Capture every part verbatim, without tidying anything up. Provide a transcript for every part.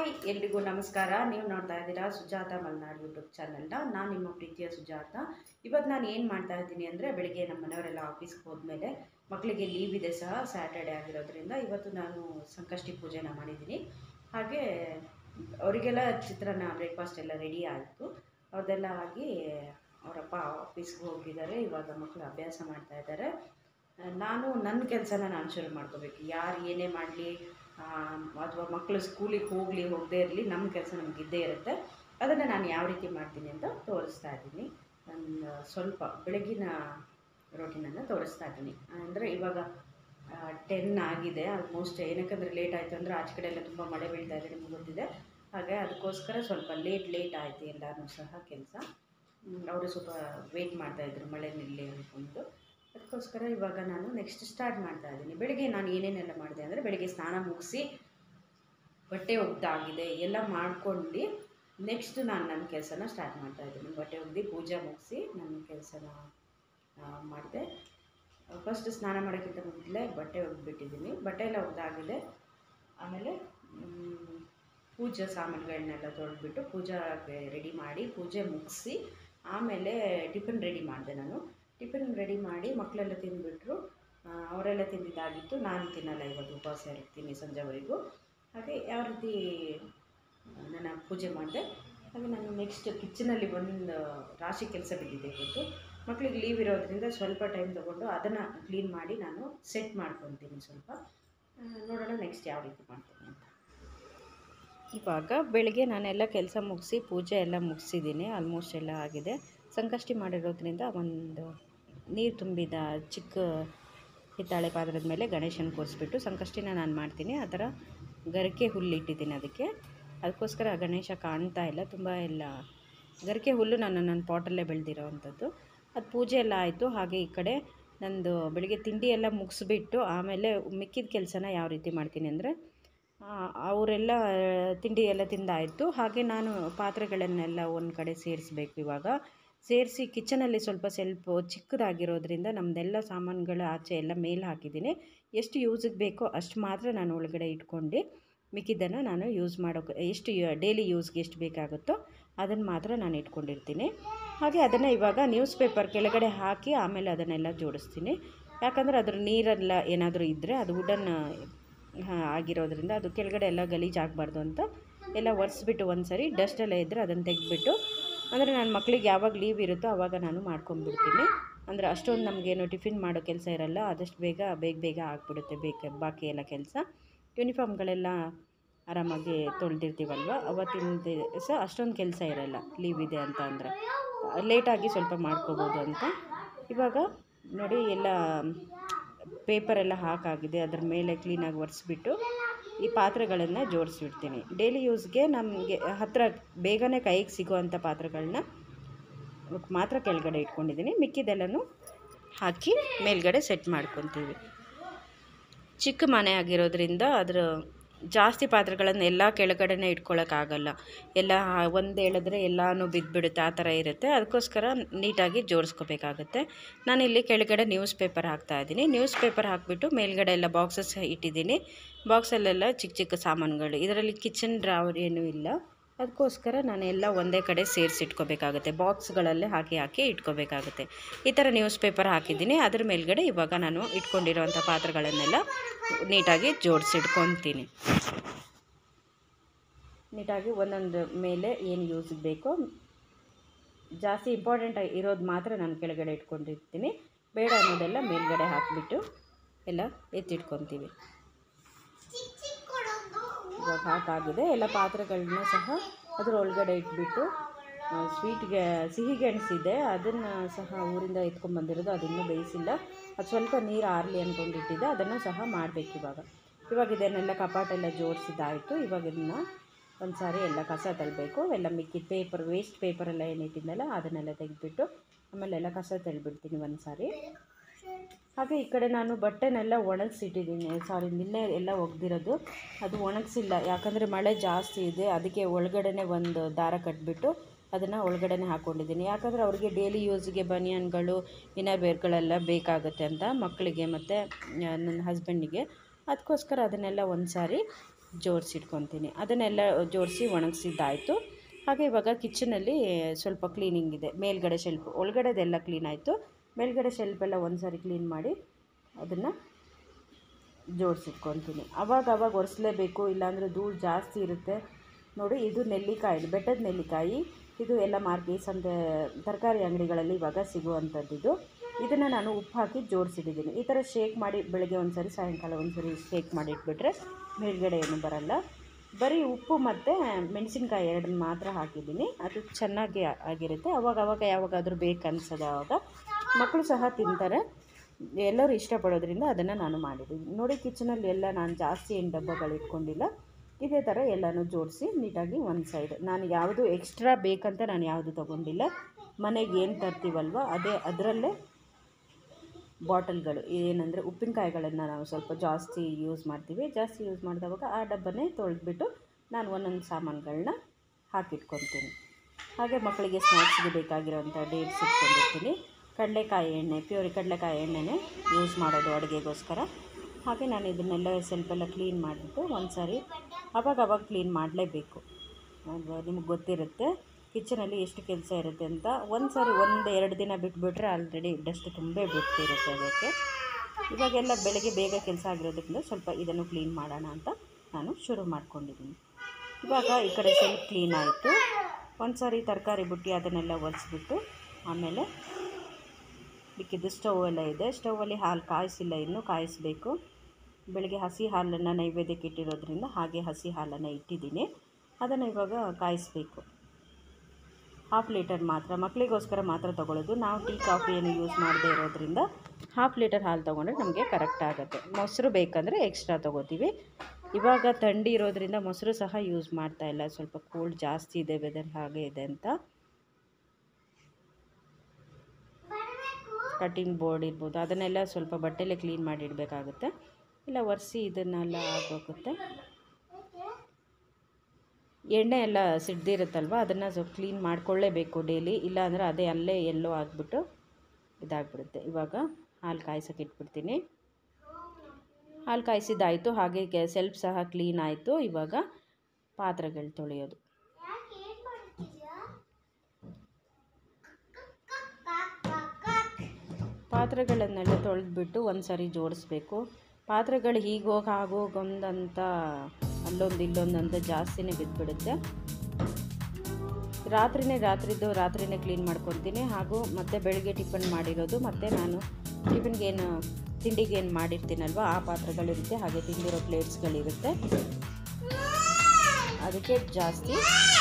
Hi ಎಲ್ರಿಗೂ ನಮಸ್ಕಾರ. ನೀವು ನೋಡ್ತಾ ಇದ್ದೀರಾ ಸುಜಾತ ಮಲ್ನಾಡ್ ಯೂಟ್ಯೂಬ್ ಚಾನಲ್ನ. ನಾನು ನಿಮ್ಮ ಪ್ರೀತಿಯ ಸುಜಾತ. ಇವತ್ತು ನಾನು ಏನು ಮಾಡ್ತಾ ಇದ್ದೀನಿ ಅಂದರೆ, ಬೆಳಿಗ್ಗೆ ನಮ್ಮ ಮನೆಯವರೆಲ್ಲ ಆಫೀಸ್ಗೆ ಹೋದ್ಮೇಲೆ ಮಕ್ಕಳಿಗೆ ಲೀವ್ ಇದೆ ಸಹ, ಸ್ಯಾಟರ್ಡೆ ಆಗಿರೋದ್ರಿಂದ ಇವತ್ತು ನಾನು ಸಂಕಷ್ಟಿ ಪೂಜೆನ ಮಾಡಿದ್ದೀನಿ. ಹಾಗೆ ಅವರಿಗೆಲ್ಲ ಚಿತ್ರಾನ್ನ ಬ್ರೇಕ್ಫಾಸ್ಟ್ ಎಲ್ಲ ರೆಡಿ ಆಯಿತು. ಅವ್ರದ್ದೆಲ್ಲ ಆಗಿ ಅವರಪ್ಪ ಆಫೀಸ್ಗೆ ಹೋಗಿದ್ದಾರೆ. ಇವಾಗ ಮಕ್ಕಳು ಅಭ್ಯಾಸ ಮಾಡ್ತಾ ಇದ್ದಾರೆ. ನಾನು ನನ್ನ ಕೆಲಸನ ನಾನು ಶುರು ಮಾಡ್ಕೋಬೇಕು. ಯಾರು ಏನೇ ಮಾಡಲಿ ಅಥವಾ ಮಕ್ಕಳು ಸ್ಕೂಲಿಗೆ ಹೋಗಲಿ ಹೋಗದೇ ಇರಲಿ, ನಮ್ಮ ಕೆಲಸ ನಮಗಿದ್ದೇ ಇರುತ್ತೆ. ಅದನ್ನು ನಾನು ಯಾವ ರೀತಿ ಮಾಡ್ತೀನಿ ಅಂತ ತೋರಿಸ್ತಾ ಇದ್ದೀನಿ. ಒಂದು ಸ್ವಲ್ಪ ಬೆಳಗಿನ ರೋಟಿನನ್ನು ತೋರಿಸ್ತಾ ಇದ್ದೀನಿ. ಅಂದರೆ ಇವಾಗ ಟೆನ್ ಆಗಿದೆ ಆಲ್ಮೋಸ್ಟ್. ಏನಕ್ಕಂದರೆ ಲೇಟ್ ಆಯಿತು ಅಂದರೆ ಆಚೆ ಕಡೆ ಎಲ್ಲ ತುಂಬ ಮಳೆ ಬೀಳ್ತಾ ಇದೆ, ನಿಮ್ಗೆ ಗೊತ್ತಿದೆ. ಹಾಗೆ ಅದಕ್ಕೋಸ್ಕರ ಸ್ವಲ್ಪ ಲೇಟ್ ಲೇಟ್ ಆಯಿತು ಎಲ್ಲರೂ ಸಹ ಕೆಲಸ. ಅವರು ಸ್ವಲ್ಪ ವೆಯ್ಟ್ ಮಾಡ್ತಾಯಿದ್ರು ಮಳೆ ನಿಲ್ಲಿ ಅಂದ್ಕೊಂಡು. ಅದಕ್ಕೋಸ್ಕರ ಇವಾಗ ನಾನು ನೆಕ್ಸ್ಟ್ ಸ್ಟಾರ್ಟ್ ಮಾಡ್ತಾ ಇದ್ದೀನಿ. ಬೆಳಗ್ಗೆ ನಾನು ಏನೇನೆಲ್ಲ ಮಾಡಿದೆ ಅಂದರೆ, ಬೆಳಗ್ಗೆ ಸ್ನಾನ ಮುಗಿಸಿ ಬಟ್ಟೆ ಒಗ್ದಾಗಿದೆ ಎಲ್ಲ ಮಾಡ್ಕೊಂಡು ನೆಕ್ಸ್ಟ್ ನಾನು ನನ್ನ ಕೆಲಸನ ಸ್ಟಾರ್ಟ್ ಮಾಡ್ತಾ ಇದ್ದೀನಿ. ಬಟ್ಟೆ ಒಗ್ದು ಪೂಜೆ ಮುಗಿಸಿ ನನ್ನ ಕೆಲಸನ ಮಾಡಿದೆ. ಫಸ್ಟ್ ಸ್ನಾನ ಮಾಡೋಕ್ಕಿಂತ ಮೊದಲೇ ಬಟ್ಟೆ ಒಗ್ದುಬಿಟ್ಟಿದ್ದೀನಿ. ಬಟ್ಟೆ ಎಲ್ಲ ಒಗ್ದಾಗಿದೆ. ಆಮೇಲೆ ಪೂಜೆ ಸಾಮಾನುಗಳನ್ನೆಲ್ಲ ತೊಳೆದ್ಬಿಟ್ಟು ಪೂಜಾಗೆ ರೆಡಿ ಮಾಡಿ ಪೂಜೆ ಮುಗಿಸಿ ಆಮೇಲೆ ಟಿಫನ್ ರೆಡಿ ಮಾಡಿದೆ. ನಾನು ಟಿಫನ್ ರೆಡಿ ಮಾಡಿ ಮಕ್ಕಳೆಲ್ಲ ತಿಂದುಬಿಟ್ರು. ಅವರೆಲ್ಲ ತಿಂದಿದ್ದಾಗಿತ್ತು. ನಾನು ತಿನ್ನಲ್ಲ, ಇವತ್ತು ಉಪವಾಸ ಇರ್ತೀನಿ ಸಂಜೆವರೆಗೂ. ಹಾಗೆ ಯಾವ ರೀತಿ ನನ್ನ ಪೂಜೆ ಮಾಡಿದೆ. ಹಾಗೆ ನಾನು ನೆಕ್ಸ್ಟ್ ಕಿಚನಲ್ಲಿ ಒಂದು ರಾಶಿ ಕೆಲಸ ಬಿದ್ದಿದೆ ಇವತ್ತು. ಮಕ್ಕಳಿಗೆ ಲೀವ್ ಇರೋದ್ರಿಂದ ಸ್ವಲ್ಪ ಟೈಮ್ ತೊಗೊಂಡು ಅದನ್ನು ಕ್ಲೀನ್ ಮಾಡಿ ನಾನು ಸೆಟ್ ಮಾಡ್ಕೊತೀನಿ. ಸ್ವಲ್ಪ ನೋಡೋಣ ನೆಕ್ಸ್ಟ್ ಯಾವ ರೀತಿ ಮಾಡ್ತೀನಿ ಅಂತ. ಇವಾಗ ಬೆಳಗ್ಗೆ ನಾನೆಲ್ಲ ಕೆಲಸ ಮುಗಿಸಿ ಪೂಜೆ ಎಲ್ಲ ಮುಗಿಸಿದ್ದೀನಿ. ಆಲ್ಮೋಸ್ಟ್ ಎಲ್ಲ ಆಗಿದೆ. ಸಂಕಷ್ಟಿ ಮಾಡಿರೋದ್ರಿಂದ ಒಂದು ನೀರು ತುಂಬಿದ ಚಿಕ್ಕ ಹಿತ್ತಾಳೆ ಪಾತ್ರದ ಮೇಲೆ ಗಣೇಶನ ಕೂರಿಸ್ಬಿಟ್ಟು ಸಂಕಷ್ಟಿನ ನಾನು ಮಾಡ್ತೀನಿ. ಆ ಥರ ಗರಿಕೆ ಹುಲ್ಲು ಇಟ್ಟಿದ್ದೀನಿ ಅದಕ್ಕೆ. ಅದಕ್ಕೋಸ್ಕರ ಗಣೇಶ ಕಾಣ್ತಾ ಇಲ್ಲ. ತುಂಬ ಎಲ್ಲ ಗರಿಕೆ ಹುಲ್ಲು ನಾನು ನನ್ನ ಪಾಟಲ್ಲೇ ಬೆಳೆದಿರೋ ಅಂಥದ್ದು. ಅದು ಪೂಜೆ ಎಲ್ಲ ಆಯಿತು. ಹಾಗೆ ಈ ಕಡೆ ನಂದು ಬೆಳಿಗ್ಗೆ ತಿಂಡಿ ಎಲ್ಲ ಮುಗಿಸ್ಬಿಟ್ಟು ಆಮೇಲೆ ಮಿಕ್ಕಿದ ಕೆಲಸನ ಯಾವ ರೀತಿ ಮಾಡ್ತೀನಿ ಅಂದರೆ, ಅವರೆಲ್ಲ ತಿಂಡಿ ಎಲ್ಲ ತಿಂದಾಯಿತು. ಹಾಗೆ ನಾನು ಪಾತ್ರೆಗಳನ್ನೆಲ್ಲ ಒಂದು ಕಡೆ ಸೇರಿಸ್ಬೇಕು. ಇವಾಗ ಸೇರಿಸಿ ಕಿಚನಲ್ಲಿ ಸ್ವಲ್ಪ ಸ್ವಲ್ಪ ಚಿಕ್ಕದಾಗಿರೋದ್ರಿಂದ ನಮ್ಮದೆಲ್ಲ ಸಾಮಾನುಗಳು ಆಚೆ ಎಲ್ಲ ಮೇಲೆ ಹಾಕಿದ್ದೀನಿ. ಎಷ್ಟು ಯೂಸಿಗೆ ಬೇಕೋ ಅಷ್ಟು ಮಾತ್ರ ನಾನು ಒಳಗಡೆ ಇಟ್ಕೊಂಡು ಮಿಕ್ಕಿದ್ದನ್ನು ನಾನು ಯೂಸ್ ಮಾಡೋಕ್ಕೆ ಎಷ್ಟು ಡೈಲಿ ಯೂಸ್ಗೆ ಎಷ್ಟು ಬೇಕಾಗುತ್ತೋ ಅದನ್ನು ಮಾತ್ರ ನಾನು ಇಟ್ಕೊಂಡಿರ್ತೀನಿ. ಹಾಗೆ ಅದನ್ನು ಇವಾಗ ನ್ಯೂಸ್ ಪೇಪರ್ ಕೆಳಗಡೆ ಹಾಕಿ ಆಮೇಲೆ ಅದನ್ನೆಲ್ಲ ಜೋಡಿಸ್ತೀನಿ. ಯಾಕಂದರೆ ಅದ್ರ ನೀರೆಲ್ಲ ಏನಾದರೂ ಇದ್ದರೆ ಅದು ವುಡನ್ ಆಗಿರೋದ್ರಿಂದ ಅದು ಕೆಳಗಡೆ ಎಲ್ಲ ಗಲೀಜಾಗಬಾರ್ದು ಅಂತ ಎಲ್ಲ ಒರೆಸ್ಬಿಟ್ಟು ಒಂದು ಸರಿ ಡಸ್ಟೆಲ್ಲ ಇದ್ದರೆ ಅದನ್ನು ತೆಗೆದ್ಬಿಟ್ಟು, ಅಂದರೆ ನನ್ನ ಮಕ್ಕಳಿಗೆ ಯಾವಾಗ ಲೀವ್ ಇರುತ್ತೋ ಆವಾಗ ನಾನು ಮಾಡ್ಕೊಂಡ್ಬಿಡ್ತೀನಿ. ಅಂದರೆ ಅಷ್ಟೊಂದು ನಮಗೇನು ಟಿಫಿನ್ ಮಾಡೋ ಕೆಲಸ ಇರಲ್ಲ. ಆದಷ್ಟು ಬೇಗ ಬೇಗ ಬೇಗ ಆಗಿಬಿಡುತ್ತೆ ಬೇಗ ಬಾಕಿ ಎಲ್ಲ ಕೆಲಸ. ಯೂನಿಫಾರ್ಮ್ಗಳೆಲ್ಲ ಆರಾಮಾಗಿ ತೊಳೆದಿರ್ತೀವಲ್ವ, ಅವತ್ತಿನ ದಿವಸ ಅಷ್ಟೊಂದು ಕೆಲಸ ಇರಲ್ಲ ಲೀವ್ ಇದೆ ಅಂತ ಅಂದರೆ. ಲೇಟಾಗಿ ಸ್ವಲ್ಪ ಮಾಡ್ಕೋಬೋದು ಅಂತ. ಇವಾಗ ನೋಡಿ ಎಲ್ಲ ಪೇಪರೆಲ್ಲ ಹಾಕಾಗಿದೆ. ಅದ್ರ ಮೇಲೆ ಕ್ಲೀನಾಗಿ ಒರೆಸ್ಬಿಟ್ಟು ಈ ಪಾತ್ರೆಗಳನ್ನು ಜೋಡಿಸ್ಬಿಡ್ತೀನಿ. ಡೈಲಿ ಯೂಸ್ಗೆ ನಮಗೆ ಹತ್ತಿರ ಬೇಗನೆ ಕೈಗೆ ಸಿಗೋವಂಥ ಪಾತ್ರೆಗಳನ್ನ ಮಾತ್ರ ಕೆಳಗಡೆ ಇಟ್ಕೊಂಡಿದ್ದೀನಿ. ಮಿಕ್ಕಿದೆಲ್ಲನೂ ಹಾಕಿ ಮೇಲ್ಗಡೆ ಸೆಟ್ ಮಾಡ್ಕೊತೀವಿ. ಚಿಕ್ಕ ಮನೆ ಆಗಿರೋದ್ರಿಂದ ಅದರ ಜಾಸ್ತಿ ಪಾತ್ರೆಗಳನ್ನು ಎಲ್ಲ ಕೆಳಗಡೆನೇ ಇಟ್ಕೊಳ್ಳೋಕ್ಕಾಗಲ್ಲ. ಎಲ್ಲ ಒಂದು ಹೇಳಿದ್ರೆ ಎಲ್ಲನೂ ಬಿದ್ದುಬಿಡುತ್ತೆ, ಆ ಥರ ಇರುತ್ತೆ. ಅದಕ್ಕೋಸ್ಕರ ನೀಟಾಗಿ ಜೋಡಿಸ್ಕೋಬೇಕಾಗುತ್ತೆ. ನಾನಿಲ್ಲಿ ಕೆಳಗಡೆ ನ್ಯೂಸ್ ಪೇಪರ್ ಹಾಕ್ತಾಯಿದ್ದೀನಿ. ನ್ಯೂಸ್ ಪೇಪರ್ ಹಾಕಿಬಿಟ್ಟು ಮೇಲ್ಗಡೆ ಎಲ್ಲ ಬಾಕ್ಸಸ್ ಇಟ್ಟಿದ್ದೀನಿ. ಬಾಕ್ಸಲ್ಲೆಲ್ಲ ಚಿಕ್ಕ ಚಿಕ್ಕ ಸಾಮಾನುಗಳು. ಇದರಲ್ಲಿ ಕಿಚನ್ ಡ್ರಾವರ್ ಏನೂ ಇಲ್ಲ. ಅದಕ್ಕೋಸ್ಕರ ನಾನು ಎಲ್ಲ ಒಂದೇ ಕಡೆ ಸೇರಿಸಿಟ್ಕೋಬೇಕಾಗುತ್ತೆ. ಬಾಕ್ಸ್ಗಳಲ್ಲೇ ಹಾಕಿ ಹಾಕಿ ಇಟ್ಕೋಬೇಕಾಗುತ್ತೆ. ಈ ಥರ ನ್ಯೂಸ್ ಪೇಪರ್ ಹಾಕಿದ್ದೀನಿ. ಅದ್ರ ಮೇಲ್ಗಡೆ ಇವಾಗ ನಾನು ಇಟ್ಕೊಂಡಿರೋವಂಥ ಪಾತ್ರೆಗಳನ್ನೆಲ್ಲ ನೀಟಾಗಿ ಜೋಡಿಸಿಟ್ಕೊತೀನಿ. ನೀಟಾಗಿ ಒಂದೊಂದು ಮೇಲೆ ಏನು ಯೂಸ್ ಬೇಕೋ, ಜಾಸ್ತಿ ಇಂಪಾರ್ಟೆಂಟ್ ಇರೋದು ಮಾತ್ರ ನಾನು ಕೆಳಗಡೆ ಇಟ್ಕೊಂಡಿರ್ತೀನಿ. ಬೇಡ ಅನ್ನೋದೆಲ್ಲ ಮೇಲ್ಗಡೆ ಹಾಕಿಬಿಟ್ಟು ಎಲ್ಲ ಎತ್ತಿಟ್ಕೊತೀವಿ. ಇವಾಗ ಹಾಕಾಗಿದೆ. ಎಲ್ಲ ಪಾತ್ರೆಗಳನ್ನ ಸಹ ಅದ್ರ ಒಳಗಡೆ ಇಟ್ಬಿಟ್ಟು, ಸ್ವೀಟ್ಗೆ ಸಿಹಿ ಗೆಣಸಿದೆ ಅದನ್ನು ಸಹ ಊರಿಂದ ಎತ್ಕೊಂಡ್ಬಂದಿರೋದು, ಅದನ್ನೂ ಬೇಯಿಸಿಲ್ಲ. ಅದು ಸ್ವಲ್ಪ ನೀರು ಆರಲಿ ಅಂದ್ಕೊಂಡಿಟ್ಟಿದ್ದೆ, ಅದನ್ನು ಸಹ ಮಾಡಬೇಕು ಇವಾಗ. ಇವಾಗ ಇದನ್ನೆಲ್ಲ ಕಪಾಟೆಲ್ಲ ಜೋಡಿಸಿದ್ದಾಯಿತು. ಇವಾಗ ಇದನ್ನು ಒಂದು ಸಾರಿ ಎಲ್ಲ ಕಸ ತಳ್ಳಬೇಕು. ಎಲ್ಲ ಮಿಕ್ಕಿದ ಪೇಪರ್ ವೇಸ್ಟ್ ಪೇಪರೆಲ್ಲ ಏನಿಟ್ಟಿದ್ದೆನಲ್ಲ ಅದನ್ನೆಲ್ಲ ತೆಗೆದುಬಿಟ್ಟು ಆಮೇಲೆ ಎಲ್ಲ ಕಸ ತಳ್ಳಿಬಿಡ್ತೀನಿ ಒಂದು ಸಾರಿ. ಹಾಗೆ ಈ ಕಡೆ ನಾನು ಬಟ್ಟೆನೆಲ್ಲ ಒಣಗಿಸಿಟ್ಟಿದ್ದೀನಿ. ಸಾರಿ ನಿನ್ನೆ ಎಲ್ಲ ಒಗೆದಿರೋದು, ಅದು ಒಣಗಿಸಿಲ್ಲ. ಯಾಕಂದರೆ ಮಳೆ ಜಾಸ್ತಿ ಇದೆ. ಅದಕ್ಕೆ ಒಳಗಡೆ ಒಂದು ದಾರ ಕಟ್ಟಿಬಿಟ್ಟು ಅದನ್ನು ಒಳಗಡೆ ಹಾಕ್ಕೊಂಡಿದ್ದೀನಿ. ಯಾಕಂದರೆ ಅವ್ರಿಗೆ ಡೈಲಿ ಯೂಸ್ಗೆ ಬನಿಯನ್ಗಳು ಇನ್ನರ್ ವೇರ್ಗಳೆಲ್ಲ ಬೇಕಾಗುತ್ತೆ ಅಂತ ಮಕ್ಕಳಿಗೆ ಮತ್ತು ನನ್ನ ಹಸ್ಬೆಂಡಿಗೆ. ಅದಕ್ಕೋಸ್ಕರ ಅದನ್ನೆಲ್ಲ ಒಂದು ಸಾರಿ ಜೋಡಿಸಿಟ್ಕೊತೀನಿ. ಅದನ್ನೆಲ್ಲ ಜೋಡಿಸಿ ಒಣಗಿಸಿದ್ದಾಯಿತು. ಹಾಗೆ ಇವಾಗ ಕಿಚನಲ್ಲಿ ಸ್ವಲ್ಪ ಕ್ಲೀನಿಂಗ್ ಇದೆ. ಮೇಲ್ಗಡೆ ಶೆಲ್ಫ್ ಒಳಗಡೆದೆಲ್ಲ ಕ್ಲೀನ್ ಆಯಿತು. ಮೇಲ್ಗಡೆ ಶೆಲ್ಫೆಲ್ಲ ಒಂದು ಸಾರಿ ಕ್ಲೀನ್ ಮಾಡಿ ಅದನ್ನು ಜೋಡಿಸಿಟ್ಕೊತೀನಿ. ಅವಾಗ ಅವಾಗ ಒರೆಸಲೇಬೇಕು, ಇಲ್ಲಾಂದರೆ ಧೂಳು ಜಾಸ್ತಿ ಇರುತ್ತೆ. ನೋಡಿ, ಇದು ನೆಲ್ಲಿಕಾಯಿ, ಬೆಟ್ಟದ ನೆಲ್ಲಿಕಾಯಿ. ಇದು ಎಲ್ಲ ಮಾರ್ಕೆಟ್ ಸಂತೆ ತರಕಾರಿ ಅಂಗಡಿಗಳಲ್ಲಿ ಇವಾಗ ಸಿಗುವಂಥದ್ದು. ಇದು ಇದನ್ನು ನಾನು ಉಪ್ಪು ಹಾಕಿ ಜೋಡಿಸಿಟ್ಟಿದ್ದೀನಿ. ಈ ಥರ ಶೇಕ್ ಮಾಡಿ ಬೆಳಗ್ಗೆ ಒಂದು ಸರಿ, ಸಾಯಂಕಾಲ ಒಂದು ಸರಿ ಶೇಕ್ ಮಾಡಿ ಇಟ್ಬಿಟ್ರೆ ಮೇಲ್ಗಡೆ ಏನು ಬರಲ್ಲ. ಬರೀ ಉಪ್ಪು ಮತ್ತು ಮೆಣಸಿನ್ಕಾಯಿ ಎರಡನ್ನ ಮಾತ್ರ ಹಾಕಿದ್ದೀನಿ. ಅದು ಚೆನ್ನಾಗಿ ಆಗಿರುತ್ತೆ. ಅವಾಗ ಅವಾಗ ಯಾವಾಗಾದರೂ ಬೇಕು ಅನ್ಸೋದು ಆವಾಗ ಮಕ್ಕಳು ಸಹ ತಿಂತಾರೆ. ಎಲ್ಲರೂ ಇಷ್ಟಪಡೋದ್ರಿಂದ ಅದನ್ನು ನಾನು ಮಾಡಿದ್ದೀನಿ. ನೋಡಿ, ಕಿಚನಲ್ಲಿ ಎಲ್ಲ ನಾನು ಜಾಸ್ತಿ ಏನು ಡಬ್ಬಗಳು ಇಟ್ಕೊಂಡಿಲ್ಲ. ಇದೇ ಥರ ಎಲ್ಲನೂ ಜೋಡಿಸಿ ನೀಟಾಗಿ ಒಂದು ಸೈಡ್. ನಾನು ಯಾವುದು ಎಕ್ಸ್ಟ್ರಾ ಬೇಕಂತ ನಾನು ಯಾವುದು ತೊಗೊಂಡಿಲ್ಲ. ಮನೆಗೆ ಏನು ತರ್ತೀವಲ್ವ ಅದೇ ಅದರಲ್ಲೇ ಬಾಟಲ್ಗಳು, ಏನಂದರೆ ಉಪ್ಪಿನಕಾಯಿಗಳನ್ನು ನಾವು ಸ್ವಲ್ಪ ಜಾಸ್ತಿ ಯೂಸ್ ಮಾಡ್ತೀವಿ. ಜಾಸ್ತಿ ಯೂಸ್ ಮಾಡಿದವಾಗ ಆ ಡಬ್ಬನೇ ತೊಳೆದ್ಬಿಟ್ಟು ನಾನು ಒಂದೊಂದು ಸಾಮಾನುಗಳನ್ನ ಹಾಕಿಟ್ಕೊತೀನಿ. ಹಾಗೆ ಮಕ್ಕಳಿಗೆ ಸ್ನ್ಯಾಕ್ಸ್ಗೆ ಬೇಕಾಗಿರೋಂಥ ಡೇಟ್ಸ್ ಇಟ್ಕೊಂಡಿರ್ತೀನಿ. ಕಡಲೆಕಾಯಿ ಎಣ್ಣೆ, ಪ್ಯೂರ್ ಕಡಲೆಕಾಯಿ ಎಣ್ಣೆನೇ ಯೂಸ್ ಮಾಡೋದು ಅಡುಗೆಗೋಸ್ಕರ. ಹಾಗೆ ನಾನು ಇದನ್ನೆಲ್ಲ ಸ್ವಲ್ಪೆಲ್ಲ ಕ್ಲೀನ್ ಮಾಡಿಬಿಟ್ಟು ಒಂದು ಸಾರಿ ಅವಾಗ ಅವಾಗ ಕ್ಲೀನ್ ಮಾಡಲೇಬೇಕು. ನಿಮಗೆ ಗೊತ್ತಿರುತ್ತೆ ಕಿಚನಲ್ಲಿ ಎಷ್ಟು ಕೆಲಸ ಇರುತ್ತೆ ಅಂತ. ಒಂದು ಸಾರಿ ಒಂದು ಎರಡು ದಿನ ಬಿಟ್ಬಿಟ್ರೆ ಆಲ್ರೆಡಿ ಡಸ್ಟ್ ತುಂಬೇ ಬಿಟ್ಟಿರುತ್ತೆ ಅದಕ್ಕೆ. ಇವಾಗೆಲ್ಲ ಬೆಳಗ್ಗೆ ಬೇಗ ಕೆಲಸ ಆಗಿರೋದ್ರಿಂದ ಸ್ವಲ್ಪ ಇದನ್ನು ಕ್ಲೀನ್ ಮಾಡೋಣ ಅಂತ ನಾನು ಶುರು ಮಾಡ್ಕೊಂಡಿದ್ದೀನಿ. ಇವಾಗ ಈ ಕಡೆ ಸೆಲ್ಫ್ ಕ್ಲೀನ್ ಆಯಿತು. ಒಂದು ಸಾರಿ ತರಕಾರಿ ಬುಟ್ಟಿ ಅದನ್ನೆಲ್ಲ ಒರೆಸ್ಬಿಟ್ಟು ಆಮೇಲೆ ಬಿಕ್ಕಿದ್ದು ಸ್ಟವ್ ಎಲ್ಲ ಇದೆ. ಸ್ಟವಲ್ಲಿ ಹಾಲು ಕಾಯಿಸಿಲ್ಲ, ಇನ್ನೂ ಕಾಯಿಸಬೇಕು. ಬೆಳಗ್ಗೆ ಹಸಿ ಹಾಲನ್ನು ನೈವೇದ್ಯಕ್ಕೆ ಇಟ್ಟಿರೋದ್ರಿಂದ ಹಾಗೆ ಹಸಿ ಹಾಲನ್ನು ಇಟ್ಟಿದ್ದೀನಿ. ಅದನ್ನು ಇವಾಗ ಕಾಯಿಸಬೇಕು. ಹಾಫ್ ಲೀಟರ್ ಮಾತ್ರ, ಮಕ್ಕಳಿಗೋಸ್ಕರ ಮಾತ್ರ ತೊಗೊಳ್ಳೋದು. ನಾವು ಟೀ ಕಾಫಿ ಏನು ಯೂಸ್ ಮಾಡದೇ ಇರೋದ್ರಿಂದ ಹಾಫ್ ಲೀಟರ್ ಹಾಲು ತೊಗೊಂಡ್ರೆ ನಮಗೆ ಕರೆಕ್ಟ್ ಆಗುತ್ತೆ. ಮೊಸರು ಬೇಕಂದರೆ ಎಕ್ಸ್ಟ್ರಾ ತೊಗೋತೀವಿ. ಇವಾಗ ಥಂಡಿ ಇರೋದ್ರಿಂದ ಮೊಸರು ಸಹ ಯೂಸ್ ಮಾಡ್ತಾಯಿಲ್ಲ. ಸ್ವಲ್ಪ ಕೋಲ್ಡ್ ಜಾಸ್ತಿ ಇದೆ, ವೆದರ್ ಹಾಗೆ ಇದೆ ಅಂತ. ಕಟ್ಟಿಂಗ್ ಬೋರ್ಡ್ ಇರ್ಬೋದು, ಅದನ್ನೆಲ್ಲ ಸ್ವಲ್ಪ ಬಟ್ಟೆಲೆ ಕ್ಲೀನ್ ಮಾಡಿ ಇಡಬೇಕಾಗುತ್ತೆ. ಇಲ್ಲ ಒರೆಸಿ ಇದನ್ನೆಲ್ಲ ಆಗೋಗುತ್ತೆ. ಎಣ್ಣೆ ಎಲ್ಲ ಸಿಡ್ದಿರುತ್ತಲ್ವ, ಅದನ್ನು ಸ್ವಲ್ಪ ಕ್ಲೀನ್ ಮಾಡ್ಕೊಳ್ಳೇಬೇಕು ಡೈಲಿ. ಇಲ್ಲಾಂದರೆ ಅದೇ ಅಲ್ಲೇ ಎಲ್ಲೋ ಆಗಿಬಿಟ್ಟು ಇದಾಗ್ಬಿಡುತ್ತೆ. ಇವಾಗ ಹಾಲು ಕಾಯಿಸೋಕೆ ಇಟ್ಬಿಡ್ತೀನಿ. ಹಾಲು ಕಾಯಿಸಿದ್ದಾಯಿತು. ಹಾಗೆ ಸೆಲ್ಫ್ ಸಹ ಕ್ಲೀನ್ ಆಯಿತು. ಇವಾಗ ಪಾತ್ರೆಗಳು ತೊಳೆಯೋದು. ಪಾತ್ರೆಗಳನ್ನೆಲ್ಲ ತೊಳೆದ್ಬಿಟ್ಟು ಒಂದು ಸಾರಿ ಜೋಡಿಸ್ಬೇಕು. ಪಾತ್ರೆಗಳು ಹೀಗೋಗಿ ಹಾಗೋಗೊಂದಂತ ಅಲ್ಲೊಂದು ಇಲ್ಲೊಂದಂತ ಜಾಸ್ತಿನೇ ಬಿದ್ದುಬಿಡುತ್ತೆ. ರಾತ್ರಿನೇ ರಾತ್ರಿದ್ದು ರಾತ್ರಿನೇ ಕ್ಲೀನ್ ಮಾಡ್ಕೊತೀನಿ. ಹಾಗೂ ಮತ್ತು ಬೆಳಗ್ಗೆ ಟಿಫನ್ ಮಾಡಿರೋದು ಮತ್ತು ನಾನು ಟಿಫನ್ಗೇನು ತಿಂಡಿಗೇನು ಮಾಡಿರ್ತೀನಲ್ವ ಆ ಪಾತ್ರೆಗಳಿರುತ್ತೆ. ಹಾಗೆ ತಿಂದಿರೋ ಪ್ಲೇಟ್ಸ್ಗಳಿರುತ್ತೆ, ಅದಕ್ಕೆ ಜಾಸ್ತಿ.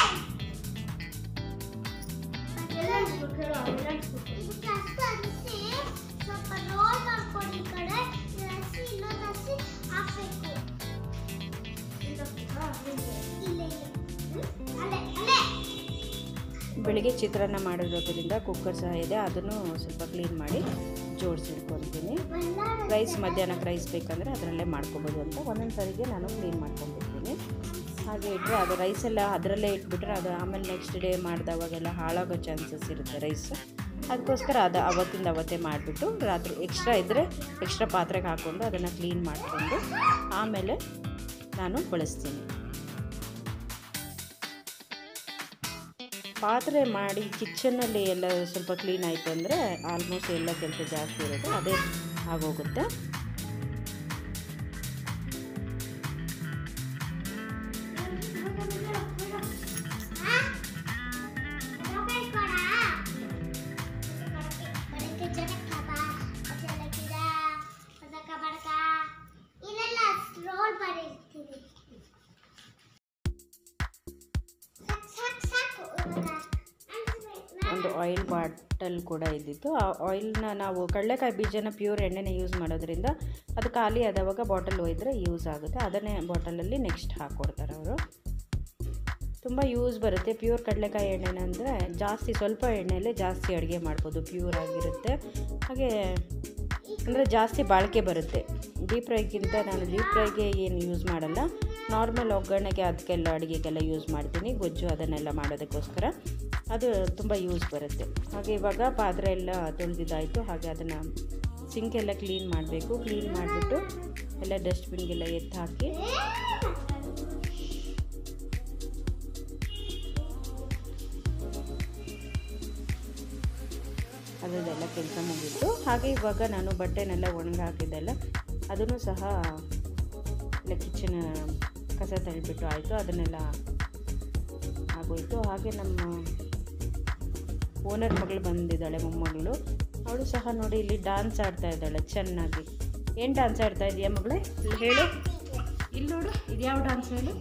ಬೆಳಿಗ್ಗೆ ಚಿತ್ರಾನ್ನ ಮಾಡಿರೋದ್ರಿಂದ ಕುಕ್ಕರ್ ಸಹ ಇದೆ, ಅದನ್ನು ಸ್ವಲ್ಪ ಕ್ಲೀನ್ ಮಾಡಿ ಜೋಡಿಸಿಟ್ಕೊತೀನಿ. ರೈಸ್ ಮಧ್ಯಾಹ್ನಕ್ಕೆ ರೈಸ್ ಬೇಕಂದರೆ ಅದರಲ್ಲೇ ಮಾಡ್ಕೊಬೋದು ಅಂತ ಒಂದೊಂದು ಸಾರಿಗೆ ನಾನು ಕ್ಲೀನ್ ಮಾಡ್ಕೊಂಡಿರ್ತೀನಿ. ಹಾಗೆ ಇಟ್ಟರೆ ಅದು ರೈಸೆಲ್ಲ ಅದರಲ್ಲೇ ಇಟ್ಬಿಟ್ರೆ ಅದು ಆಮೇಲೆ ನೆಕ್ಸ್ಟ್ ಡೇ ಮಾಡಿದವಾಗೆಲ್ಲ ಹಾಳಾಗೋ ಚಾನ್ಸಸ್ ಇರುತ್ತೆ ರೈಸು. ಅದಕ್ಕೋಸ್ಕರ ಅದು ಅವತ್ತಿಂದ ಅವತ್ತೇ ಮಾಡಿಬಿಟ್ಟು ರಾತ್ರಿ ಎಕ್ಸ್ಟ್ರಾ ಇದ್ದರೆ ಎಕ್ಸ್ಟ್ರಾ ಪಾತ್ರೆಗೆ ಹಾಕ್ಕೊಂಡು ಅದನ್ನು ಕ್ಲೀನ್ ಮಾಡಿಕೊಂಡು ಆಮೇಲೆ ನಾನು ಬಳಸ್ತೀನಿ. ಪಾತ್ರೆ ಮಾಡಿ ಕಿಚನಲ್ಲಿ ಎಲ್ಲ ಸ್ವಲ್ಪ ಕ್ಲೀನ್ ಆಯಿತು ಅಂದರೆ ಆಲ್ಮೋಸ್ಟ್ ಎಲ್ಲ ಕೆಲಸ ಜಾಸ್ತಿ ಇರುತ್ತೆ, ಅದೇ ಆಗೋಗುತ್ತೆ. ಒಂದು ಆಯಿಲ್ ಬಾಟಲ್ ಕೂಡ ಇದ್ದಿತ್ತು. ಆ ಆಯಿಲ್ನ ನಾವು ಕಡಲೆಕಾಯಿ ಬೀಜನ ಪ್ಯೂರ್ ಎಣ್ಣೆನೇ ಯೂಸ್ ಮಾಡೋದ್ರಿಂದ ಅದು ಖಾಲಿ ಆದವಾಗ ಬಾಟಲ್ ಒಯ್ದರೆ ಯೂಸ್ ಆಗುತ್ತೆ. ಅದನ್ನೇ ಬಾಟಲಲ್ಲಿ ನೆಕ್ಸ್ಟ್ ಹಾಕ್ಕೊಡ್ತಾರೆ ಅವರು. ತುಂಬ ಯೂಸ್ ಬರುತ್ತೆ ಪ್ಯೂರ್ ಕಡಲೆಕಾಯಿ ಎಣ್ಣೆನ. ಅಂದರೆ ಜಾಸ್ತಿ ಸ್ವಲ್ಪ ಎಣ್ಣೆಯಲ್ಲೇ ಜಾಸ್ತಿ ಅಡುಗೆ ಮಾಡ್ಬೋದು, ಪ್ಯೂರ್ ಆಗಿರುತ್ತೆ. ಹಾಗೆ ಅಂದರೆ ಜಾಸ್ತಿ ಬಾಳಿಕೆ ಬರುತ್ತೆ. ಡೀಪ್ ಫ್ರೈಗಿಂತ ನಾನು ಡೀಪ್ ಫ್ರೈಗೆ ಏನು ಯೂಸ್ ಮಾಡಲ್ಲ, ನಾರ್ಮಲ್ ಒಗ್ಗರಣೆಗೆ ಅದಕ್ಕೆಲ್ಲ ಅಡುಗೆಗೆಲ್ಲ ಯೂಸ್ ಮಾಡ್ತೀನಿ, ಗೊಜ್ಜು ಅದನ್ನೆಲ್ಲ ಮಾಡೋದಕ್ಕೋಸ್ಕರ ಅದು ತುಂಬ ಯೂಸ್ ಬರುತ್ತೆ. ಹಾಗೆ ಇವಾಗ ಪಾತ್ರೆ ಎಲ್ಲ ತೊಳೆದಿದ್ದಾಯಿತು. ಹಾಗೆ ಅದನ್ನು ಸಿಂಕೆಲ್ಲ ಕ್ಲೀನ್ ಮಾಡಬೇಕು. ಕ್ಲೀನ್ ಮಾಡಿಬಿಟ್ಟು ಎಲ್ಲ ಡಸ್ಟ್ಬಿನ್ಗೆಲ್ಲ ಎತ್ತು ಹಾಕಿ ಅದರದ್ದೆಲ್ಲ ಕೆಲಸ ಮುಗೀತು. ಹಾಗೆ ಇವಾಗ ನಾನು ಬಟ್ಟೆನೆಲ್ಲ ಒಣಗಿ ಹಾಕಿದ್ದೆಲ್ಲ ಅದನ್ನು ಸಹ ಎಲ್ಲ ಕಿಚನ್ ಕಸ ತಳ್ಳಿಬಿಟ್ಟು ಆಯಿತು, ಅದನ್ನೆಲ್ಲ ಆಗೋಯಿತು. ಹಾಗೆ ನಮ್ಮ ಓನರ್ ಮಗಳು ಬಂದಿದ್ದಾಳೆ, ಮೊಮ್ಮಗಳು. ಅವಳು ಸಹ ನೋಡಿ ಇಲ್ಲಿ ಡ್ಯಾನ್ಸ್ ಆಡ್ತಾ ಇದ್ದಾಳೆ ಚೆನ್ನಾಗಿ. ಏನು ಡ್ಯಾನ್ಸ್ ಆಡ್ತಾ ಇದೆಯಾ ಮಗಳೇ? ಇಲ್ಲಿ ಹೇಳು, ಇಲ್ಲಿ ನೋಡು, ಇದು ಯಾವ ಡ್ಯಾನ್ಸ್ ಹೇಳು?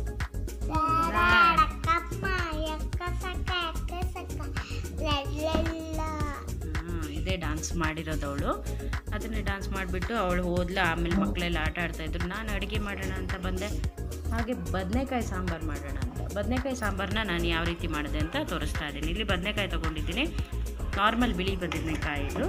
ಹಾಂ, ಇದೇ ಡ್ಯಾನ್ಸ್ ಮಾಡಿರೋದು ಅವಳು. ಅದನ್ನೇ ಡ್ಯಾನ್ಸ್ ಮಾಡಿಬಿಟ್ಟು ಅವಳು ಹೋದ್ಲ. ಆಮೇಲೆ ಮಕ್ಕಳೆಲ್ಲ ಆಟ ಆಡ್ತಾಯಿದ್ರು. ನಾನು ಅಡುಗೆ ಮಾಡೋಣ ಅಂತ ಬಂದೆ. ಹಾಗೆ ಬದನೆಕಾಯಿ ಸಾಂಬಾರು ಮಾಡೋಣ ಅಂತ. ಬದನೆಕಾಯಿ ಸಾಂಬಾರನ್ನ ನಾನು ಯಾವ ರೀತಿ ಮಾಡಿದೆ ಅಂತ ತೋರಿಸ್ತಾ ಇದ್ದೀನಿ. ಇಲ್ಲಿ ಬದನೆಕಾಯಿ ತೊಗೊಂಡಿದ್ದೀನಿ, ನಾರ್ಮಲ್ ಬಿಳಿ ಬದನೆಕಾಯಿ ಇದು.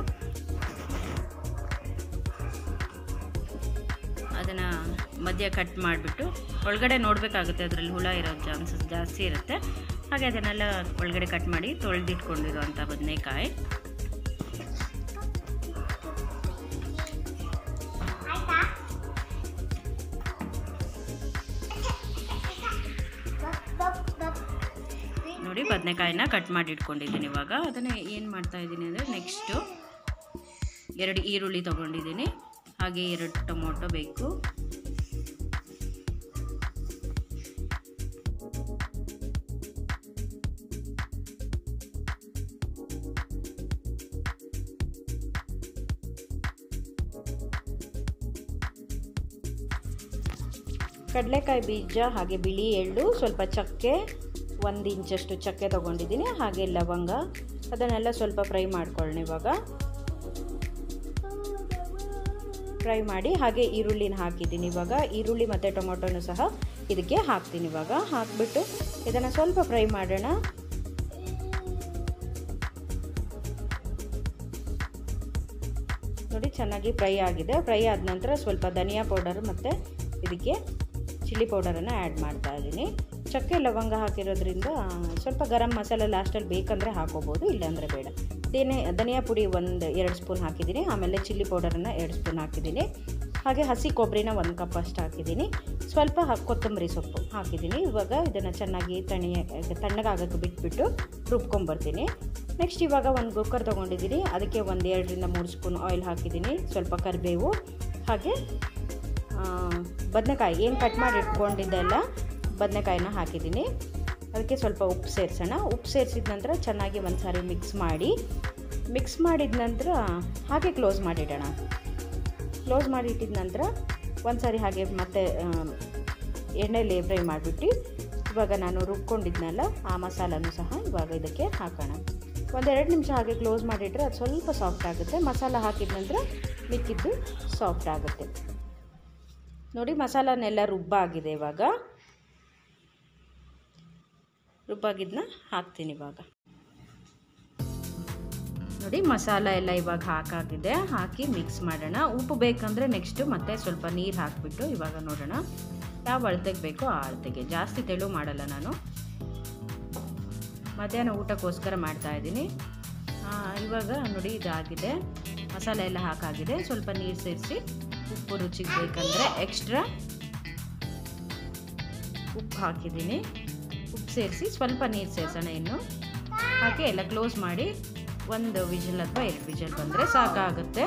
ಅದನ್ನು ಮಧ್ಯ ಕಟ್ ಮಾಡಿಬಿಟ್ಟು ಒಳಗಡೆ ನೋಡಬೇಕಾಗುತ್ತೆ, ಅದರಲ್ಲಿ ಹುಳ ಇರೋ ಚಾನ್ಸಸ್ ಜಾಸ್ತಿ ಇರುತ್ತೆ. ಹಾಗೆ ಅದನ್ನೆಲ್ಲ ಒಳಗಡೆ ಕಟ್ ಮಾಡಿ ತೊಳೆದಿಟ್ಕೊಂಡಿರೋಂಥ ಬದನೆಕಾಯಿ. ನೋಡಿ ಬದನೆಕಾಯಿನ ಕಟ್ ಮಾಡಿ ಇಟ್ಕೊಂಡಿದ್ದೀನಿ. ಇವಾಗ ಅದನ್ನು ಏನು ಮಾಡ್ತಾಯಿದ್ದೀನಿ ಅಂದರೆ, ನೆಕ್ಸ್ಟು ಎರಡು ಈರುಳ್ಳಿ ತೊಗೊಂಡಿದ್ದೀನಿ, ಹಾಗೆ ಎರಡು ಟೊಮೊಟೊ ಬೇಕು. ಕಡಲೆಕಾಯಿ ಬೀಜ, ಹಾಗೆ ಬಿಳಿ ಎಳ್ಳು, ಸ್ವಲ್ಪ ಚಕ್ಕೆ, ಒಂದು ಇಂಚಷ್ಟು ಚಕ್ಕೆ ತೊಗೊಂಡಿದ್ದೀನಿ, ಹಾಗೆ ಲವಂಗ. ಅದನ್ನೆಲ್ಲ ಸ್ವಲ್ಪ ಫ್ರೈ ಮಾಡ್ಕೊಳ್ಳೋಣ. ಇವಾಗ ಫ್ರೈ ಮಾಡಿ ಹಾಗೆ ಈರುಳ್ಳಿನ ಹಾಕಿದ್ದೀನಿ. ಇವಾಗ ಈರುಳ್ಳಿ ಮತ್ತು ಟೊಮೊಟೊನು ಸಹ ಇದಕ್ಕೆ ಹಾಕ್ತೀನಿ. ಇವಾಗ ಹಾಕಿಬಿಟ್ಟು ಇದನ್ನು ಸ್ವಲ್ಪ ಫ್ರೈ ಮಾಡೋಣ. ನೋಡಿ ಚೆನ್ನಾಗಿ ಫ್ರೈ ಆಗಿದೆ. ಫ್ರೈ ಆದ ನಂತರ ಸ್ವಲ್ಪ ಧನಿಯಾ ಪೌಡರ್ ಮತ್ತು ಇದಕ್ಕೆ ಚಿಲ್ಲಿ ಪೌಡರನ್ನು ಆ್ಯಡ್ ಮಾಡ್ತಾ ಇದ್ದೀನಿ. ಚಕ್ಕೆ ಲವಂಗ ಹಾಕಿರೋದ್ರಿಂದ ಸ್ವಲ್ಪ ಗರಂ ಮಸಾಲೆ ಲಾಸ್ಟಲ್ಲಿ ಬೇಕಂದರೆ ಹಾಕೋಬೋದು, ಇಲ್ಲಾಂದರೆ ಬೇಡ. ಧನಿಯಾ ಧನಿಯಾ ಪುಡಿ ಒಂದು ಎರಡು ಸ್ಪೂನ್ ಹಾಕಿದ್ದೀನಿ, ಆಮೇಲೆ ಚಿಲ್ಲಿ ಪೌಡರನ್ನು ಎರಡು ಸ್ಪೂನ್ ಹಾಕಿದ್ದೀನಿ. ಹಾಗೆ ಹಸಿ ಕೊಬ್ಬರಿನ ಒಂದು ಕಪ್ ಅಷ್ಟು ಹಾಕಿದ್ದೀನಿ, ಸ್ವಲ್ಪ ಕೊತ್ತಂಬರಿ ಸೊಪ್ಪು ಹಾಕಿದ್ದೀನಿ. ಇವಾಗ ಇದನ್ನು ಚೆನ್ನಾಗಿ ತಣಿಯ ತಣ್ಣಗಾಗೋಕ್ಕೆ ಬಿಟ್ಬಿಟ್ಟು ರುಬ್ಕೊಂಬರ್ತೀನಿ. ನೆಕ್ಸ್ಟ್ ಇವಾಗ ಒಂದು ಕುಕ್ಕರ್ ತೊಗೊಂಡಿದ್ದೀನಿ, ಅದಕ್ಕೆ ಒಂದು ಎರಡರಿಂದ ಮೂರು ಸ್ಪೂನ್ ಆಯಿಲ್ ಹಾಕಿದ್ದೀನಿ, ಸ್ವಲ್ಪ ಕರಿಬೇವು, ಹಾಗೆ ಬದನೆಕಾಯಿ ಏನು ಕಟ್ ಮಾಡಿ ಇಟ್ಕೊಂಡಿದ್ದೆಲ್ಲ ಬದನೆಕಾಯಿನ ಹಾಕಿದ್ದೀನಿ. ಅದಕ್ಕೆ ಸ್ವಲ್ಪ ಉಪ್ಪು ಸೇರಿಸೋಣ. ಉಪ್ಪು ಸೇರಿಸಿದ ನಂತರ ಚೆನ್ನಾಗಿ ಒಂದು ಸಾರಿ ಮಿಕ್ಸ್ ಮಾಡಿ ಮಿಕ್ಸ್ ಮಾಡಿದ ನಂತರ ಹಾಗೆ ಕ್ಲೋಸ್ ಮಾಡಿಡೋಣ. ಕ್ಲೋಸ್ ಮಾಡಿಟ್ಟಿದ ನಂತರ ಒಂದು ಸಾರಿ ಹಾಗೆ ಮತ್ತೆ ಎಣ್ಣೆಲಿ ಫ್ರೈ ಮಾಡಿಬಿಟ್ಟು ಇವಾಗ ನಾನು ರುಬ್ಕೊಂಡಿದ್ನಲ್ಲ ಆ ಮಸಾಲನೂ ಸಹ ಇವಾಗ ಇದಕ್ಕೆ ಹಾಕೋಣ. ಒಂದೆರಡು ನಿಮಿಷ ಹಾಗೆ ಕ್ಲೋಸ್ ಮಾಡಿಟ್ರೆ ಅದು ಸ್ವಲ್ಪ ಸಾಫ್ಟ್ ಆಗುತ್ತೆ. ಮಸಾಲ ಹಾಕಿದ ನಂತರ ಮಿಕ್ಕಿದ್ದು ಸಾಫ್ಟ್ ಆಗುತ್ತೆ. ನೋಡಿ ಮಸಾಲನೆಲ್ಲ ರುಬ್ಬಾಗಿದೆ. ಇವಾಗ ರುಬ್ಬಾಗಿದ್ದನ್ನ ಹಾಕ್ತೀನಿ. ಇವಾಗ ನೋಡಿ ಮಸಾಲ ಎಲ್ಲ ಇವಾಗ ಹಾಕಾಗಿದೆ. ಹಾಕಿ ಮಿಕ್ಸ್ ಮಾಡೋಣ. ಉಪ್ಪು ಬೇಕಂದರೆ ನೆಕ್ಸ್ಟು ಮತ್ತೆ ಸ್ವಲ್ಪ ನೀರು ಹಾಕಿಬಿಟ್ಟು ಇವಾಗ ನೋಡೋಣ ಯಾವ ಅಳತೆಗೆ ಬೇಕೋ ಆ ಅಳತೆಗೆ. ಜಾಸ್ತಿ ತೆಳು ಮಾಡಲ್ಲ ನಾನು, ಮಧ್ಯಾಹ್ನ ಊಟಕ್ಕೋಸ್ಕರ ಮಾಡ್ತಾಯಿದ್ದೀನಿ. ಇವಾಗ ನೋಡಿ ಇದಾಗಿದೆ, ಮಸಾಲೆ ಎಲ್ಲ ಹಾಕಾಗಿದೆ. ಸ್ವಲ್ಪ ನೀರು ಸೇರಿಸಿ ಉಪ್ಪು ರುಚಿಗೆ ಬೇಕಂದರೆ ಎಕ್ಸ್ಟ್ರಾ ಉಪ್ಪು ಹಾಕಿದ್ದೀನಿ. ಉಪ್ಪು ಸೇರಿಸಿ ಸ್ವಲ್ಪ ನೀರು ಸೇರಿಸೋಣ ಇನ್ನು. ಹಾಕಿ ಎಲ್ಲ ಕ್ಲೋಸ್ ಮಾಡಿ ಒಂದು ವಿಜಿಲ್ ಅಥವಾ ಎರಡು ವಿಜಿಲ್ ಬಂದರೆ ಸಾಕಾಗುತ್ತೆ.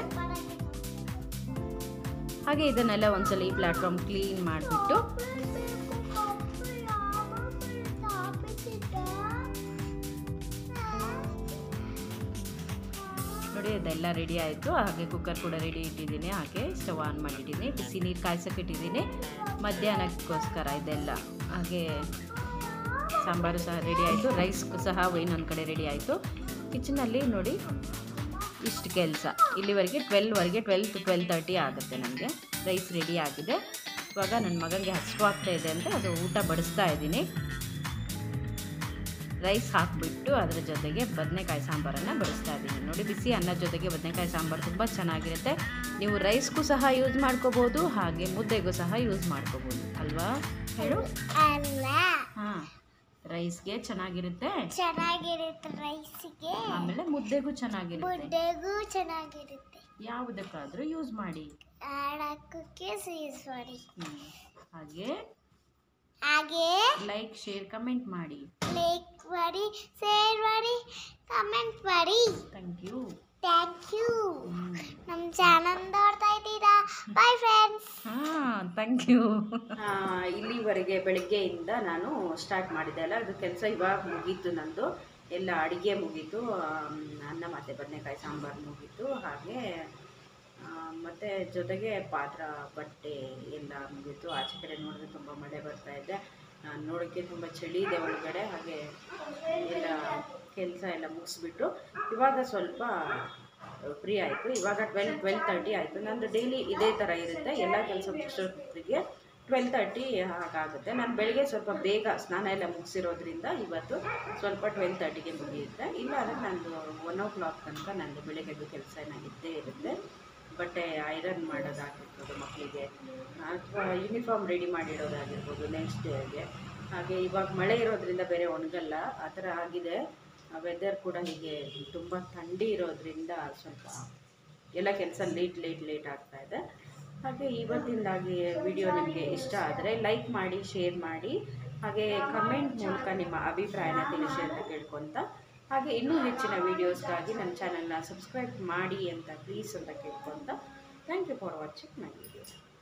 ಹಾಗೆ ಇದನ್ನೆಲ್ಲ ಒಂದ್ಸಲ ಈ ಪ್ಲ್ಯಾಟ್ಫಾರ್ಮ್ ಕ್ಲೀನ್ ಮಾಡಿಬಿಟ್ಟು ನೋಡಿ ಇದೆಲ್ಲ ರೆಡಿ ಆಯಿತು. ಹಾಗೆ ಕುಕ್ಕರ್ ಕೂಡ ರೆಡಿ ಇಟ್ಟಿದ್ದೀನಿ. ಹಾಗೆ ಸ್ಟವ್ ಆನ್ ಮಾಡಿಟ್ಟಿದ್ದೀನಿ, ಬಿಸಿ ನೀರು ಕಾಯ್ಸೋಕೆ ಇಟ್ಟಿದ್ದೀನಿ ಮಧ್ಯಾಹ್ನಕ್ಕೋಸ್ಕರ ಇದೆಲ್ಲ. ಹಾಗೆ ಸಾಂಬಾರು ಸಹ ರೆಡಿ ಆಯಿತು, ರೈಸ್ ಸಹ ಇನ್ನೊಂದು ಕಡೆ ರೆಡಿ ಆಯಿತು. ಕಿಚನಲ್ಲಿ ನೋಡಿ ಇಷ್ಟು ಕೆಲಸ ಇಲ್ಲಿವರೆಗೆ ಟ್ವೆಲ್ವರೆಗೆ ಟ್ವೆಲ್ ಟು ಟ್ವೆಲ್ ತರ್ಟಿ ಆಗುತ್ತೆ ನನಗೆ. ರೈಸ್ ರೆಡಿ ಆಗಿದೆ. ಇವಾಗ ನನ್ನ ಮಗನಿಗೆ ಹಸಿವಾಗ್ತಾ ಇದೆ ಅಂತ ಅದು ಊಟ ಬಡಿಸ್ತಾ ಇದ್ದೀನಿ. ರೈಸ್ ಹಾಕಿಬಿಟ್ಟು ಅದರ ಜೊತೆಗೆ ಬದನೆಕಾಯಿ ಸಾಂಬಾರನ್ನು ಬಡಿಸ್ತಾ ಇದ್ದೀನಿ. ನೋಡಿ ಬಿಸಿ ಅನ್ನದ ಜೊತೆಗೆ ಬದನೆಕಾಯಿ ಸಾಂಬಾರು ತುಂಬ ಚೆನ್ನಾಗಿರುತ್ತೆ. ನೀವು ರೈಸ್ಗೂ ಸಹ ಯೂಸ್ ಮಾಡ್ಕೋಬೋದು, ಹಾಗೆ ಮುದ್ದೆಗೂ ಸಹ ಯೂಸ್ ಮಾಡ್ಕೋಬೋದು ಅಲ್ವಾ ಹೇಳು? ಹಾಂ, ರೈಸ್ಗೆ ಚೆನ್ನಾಗಿರುತ್ತೆ ಚೆನ್ನಾಗಿರುತ್ತೆ ರೈಸ್ಗೆ, ಆಮೇಲೆ ಮುದ್ದೆಗೂ ಚೆನ್ನಾಗಿರುತ್ತೆ, ಮುದ್ದೆಗೂ ಚೆನ್ನಾಗಿರುತ್ತೆ. ಯಾವುದಕ್ಕಾದರೂ ಯೂಸ್ ಮಾಡಿ, ಆಡಕ್ಕೆ ಯೂಸ್ ಮಾಡಿ. ಹಾಗೆ ಹಾಗೆ ಲೈಕ್ ಶೇರ್ ಕಮೆಂಟ್ ಮಾಡಿ, ಲೈಕ್ ಮಾಡಿ, ಶೇರ್ ಮಾಡಿ, ಕಮೆಂಟ್ ಮಾಡಿ. Thank you. ಥ್ಯಾಂಕ್ ಯು ನಮ್ಮ ಚಾನಲ್ ನೋಡ್ತಾ ಇದ್ದೀರಾ ಬಾಯ್ ಫ್ರೆಂಡ್ಸ್. ಹಾಂ ಥ್ಯಾಂಕ್ ಯು. ಇಲ್ಲಿವರೆಗೆ ಬೆಳಗ್ಗೆಯಿಂದ ನಾನು ಸ್ಟಾರ್ಟ್ ಮಾಡಿದೆ ಅಲ್ಲ, ಅದು ಕೆಲಸ ಇವಾಗ ಮುಗೀತು. ನಂದು ಎಲ್ಲ ಅಡುಗೆ ಮುಗೀತು, ಆಮ್, ಅನ್ನ ಮತ್ತು ಬದನೆಕಾಯಿ ಸಾಂಬಾರು ಮುಗೀತು. ಹಾಗೆ ಮತ್ತು ಜೊತೆಗೆ ಪಾತ್ರ ಬಟ್ಟೆ ಎಲ್ಲ ಮುಗೀತು. ಆಚೆ ಕಡೆ ನೋಡಿದ್ರೆ ತುಂಬ ಮಳೆ ಬರ್ತಾ ಇದೆ, ನೋಡೋಕ್ಕೆ ತುಂಬ ಚಳಿ ಇದೆ ಒಳಗಡೆ. ಹಾಗೆ ಎಲ್ಲ ಕೆಲಸ ಎಲ್ಲ ಮುಗಿಸ್ಬಿಟ್ಟು ಇವಾಗ ಸ್ವಲ್ಪ ಫ್ರೀ ಆಯಿತು. ಇವಾಗ ಟ್ವೆಲ್ ಟ್ವೆಲ್ ತರ್ಟಿ ಆಯಿತು. ನಂದು ಡೈಲಿ ಇದೇ ಥರ ಇರುತ್ತೆ, ಎಲ್ಲ ಕೆಲಸ ಮುಗಿಸೋದ್ರಿಗೆ ಟ್ವೆಲ್ ತರ್ಟಿ ಹಾಗಾಗುತ್ತೆ. ನಾನು ಬೆಳಗ್ಗೆ ಸ್ವಲ್ಪ ಬೇಗ ಸ್ನಾನ ಎಲ್ಲ ಮುಗಿಸಿರೋದ್ರಿಂದ ಇವತ್ತು ಸ್ವಲ್ಪ ಟ್ವೆಲ್ ತರ್ಟಿಗೆ ಮುಗಿಯುತ್ತೆ. ಇಲ್ಲ ಅಂದರೆ ನಂದು ಒನ್ ಓ ಕ್ಲಾಕ್ ತನಕ ನಂದು ಬೆಳಗ್ಗೆದು ಕೆಲಸ ಇದ್ದೇ ಇರುತ್ತೆ. ಬಟ್ಟೆ ಐರನ್ ಮಾಡೋದಾಗಿರ್ಬೋದು ಮಕ್ಕಳಿಗೆ, ಅಥವಾ ಯೂನಿಫಾರ್ಮ್ ರೆಡಿ ಮಾಡಿಡೋದಾಗಿರ್ಬೋದು ನೆಕ್ಸ್ಟ್ ಡೇಗೆ. ಹಾಗೆ ಇವಾಗ ಮಳೆ ಇರೋದ್ರಿಂದ ಬೇರೆ ಒಣಗಲ್ಲ, ಆ ಥರ ಆಗಿದೆ. ವೆದರ್ ಕೂಡ ಹೀಗೆ ತುಂಬ ಥಂಡಿ ಇರೋದ್ರಿಂದ ಸ್ವಲ್ಪ ಎಲ್ಲ ಕೆಲಸ ಲೇಟ್ ಲೇಟ್ ಲೇಟ್ ಆಗ್ತಾ ಇದೆ. ಹಾಗೆ ಇವತ್ತಿಂದಾಗಿ ವಿಡಿಯೋ ನಿಮಗೆ ಇಷ್ಟ ಆದರೆ ಲೈಕ್ ಮಾಡಿ, ಶೇರ್ ಮಾಡಿ, ಹಾಗೆ ಕಮೆಂಟ್ ಮೂಲಕ ನಿಮ್ಮ ಅಭಿಪ್ರಾಯನ ತಿಳಿಸಿ ಅಂತ ಕೇಳ್ಕೊತ, ಹಾಗೆ ಇನ್ನೂ ಹೆಚ್ಚಿನ ವೀಡಿಯೋಸ್ಗಾಗಿ ನನ್ನ ಚಾನಲ್ನ ಸಬ್ಸ್ಕ್ರೈಬ್ ಮಾಡಿ ಅಂತ ಪ್ಲೀಸ್ ಅಂತ ಕೇಳ್ಕೊತ. Thank you for watching my video.